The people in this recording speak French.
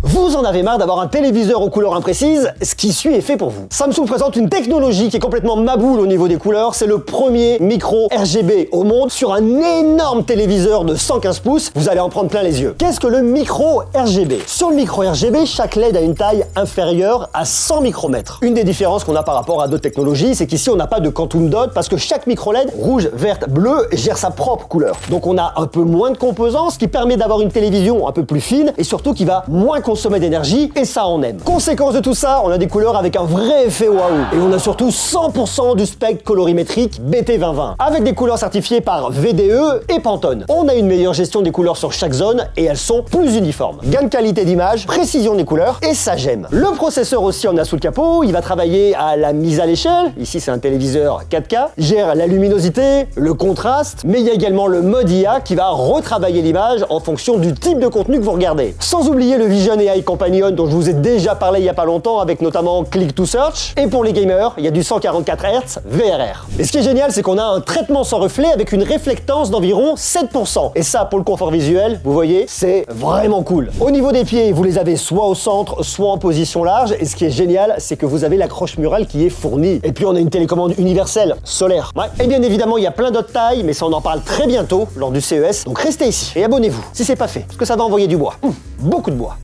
Vous en avez marre d'avoir un téléviseur aux couleurs imprécises? Ce qui suit est fait pour vous. Samsung présente une technologie qui est complètement maboule au niveau des couleurs. C'est le premier micro RGB au monde sur un énorme téléviseur de 115 pouces. Vous allez en prendre plein les yeux. Qu'est-ce que le micro RGB? Sur le micro RGB, chaque LED a une taille inférieure à 100 micromètres. Une des différences qu'on a par rapport à d'autres technologies, c'est qu'ici on n'a pas de quantum dot parce que chaque micro LED, rouge, verte, bleu, gère sa propre couleur. Donc on a un peu moins de composants, ce qui permet d'avoir une télévision un peu plus fine et surtout qui va moins consommer d'énergie, et ça on aime. Conséquence de tout ça, on a des couleurs avec un vrai effet waouh. Et on a surtout 100% du spectre colorimétrique BT2020, avec des couleurs certifiées par VDE et Pantone. On a une meilleure gestion des couleurs sur chaque zone et elles sont plus uniformes. Gain de qualité d'image, précision des couleurs, et ça j'aime. Le processeur aussi on a sous le capot, il va travailler à la mise à l'échelle, ici c'est un téléviseur 4K, gère la luminosité, le contraste, mais il y a également le mode IA qui va retravailler l'image en fonction du type de contenu que vous regardez. Sans oublier le Vision AI Companion dont je vous ai déjà parlé il y a pas longtemps avec notamment Click to Search. Et pour les gamers, il y a du 144 Hz VRR. Et ce qui est génial, c'est qu'on a un traitement sans reflet avec une réflectance d'environ 7%. Et ça, pour le confort visuel, vous voyez, c'est vraiment cool. Au niveau des pieds, vous les avez soit au centre, soit en position large. Et ce qui est génial, c'est que vous avez l'accroche murale qui est fournie. Et puis on a une télécommande universelle, solaire. Ouais. Et bien évidemment, il y a plein d'autres tailles, mais ça on en parle très bientôt lors du CES. Donc restez ici et abonnez-vous si c'est pas fait, parce que ça va envoyer du bois. Beaucoup de bois.